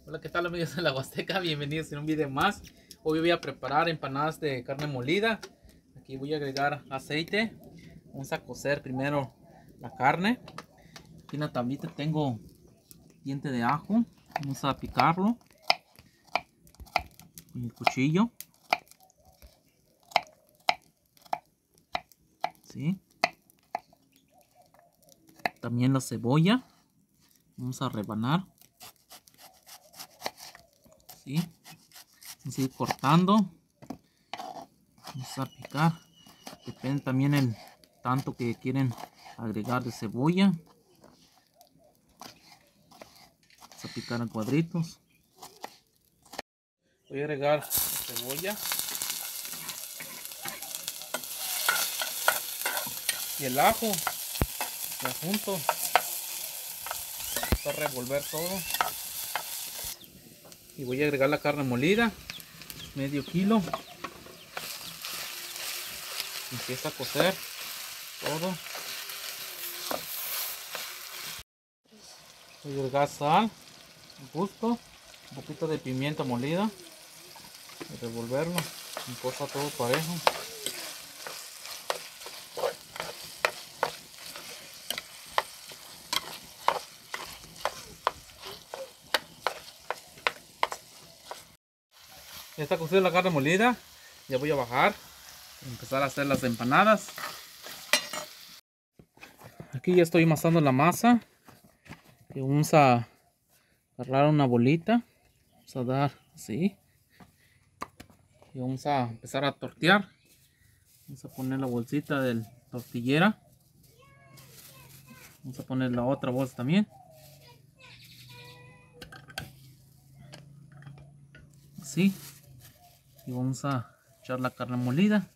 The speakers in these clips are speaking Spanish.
Hola, ¿qué tal amigos de la Huasteca? Bienvenidos a un video más. Hoy voy a preparar empanadas de carne molida. Aquí voy a agregar aceite. Vamos a cocer primero la carne. Aquí en la tablita tengo diente de ajo. Vamos a picarlo con el cuchillo. ¿Sí? También la cebolla. Vamos a rebanar. ¿Sí? Vamos a ir cortando. Vamos a picar. Depende también el tanto que quieren agregar de cebolla. Vamos a picar en cuadritos. Voy a agregar cebolla y el ajo junto. Vamos a revolver todo y voy a agregar la carne molida, medio kilo. Empieza a cocer todo. Voy a agregar sal al gusto, un poquito de pimienta molida y revolverlo, empieza todo parejo. Ya está cocida la carne molida, ya voy a bajar y empezar a hacer las empanadas. Aquí ya estoy amasando la masa y vamos a agarrar una bolita, vamos a dar así y vamos a empezar a tortear. Vamos a poner la bolsita del tortillera, vamos a poner la otra bolsa también, así, y vamos a echar la carne molida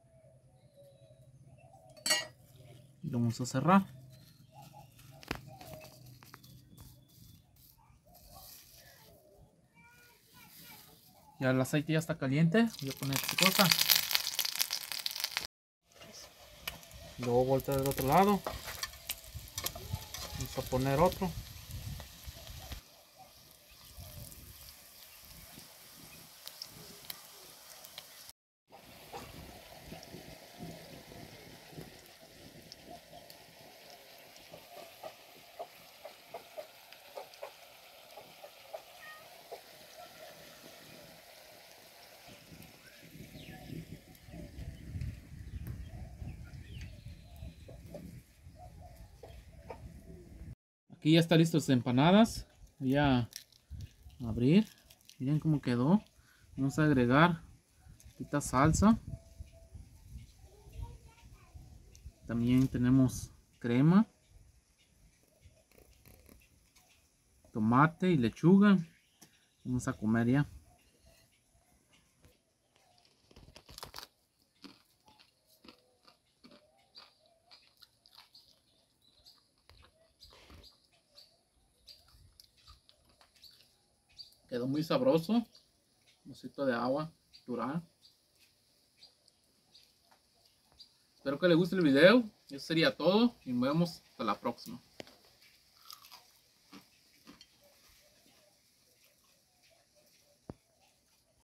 y lo vamos a cerrar. Ya el aceite ya está caliente, voy a poner esta cosa, luego voltear del otro lado, vamos a poner otro. Aquí ya está listo las empanadas. Voy a abrir. Miren cómo quedó. Vamos a agregar esta salsa. También tenemos crema, tomate y lechuga. Vamos a comer ya. Quedó muy sabroso. Un vasito de agua natural. Espero que les guste el video. Eso sería todo y nos vemos hasta la próxima.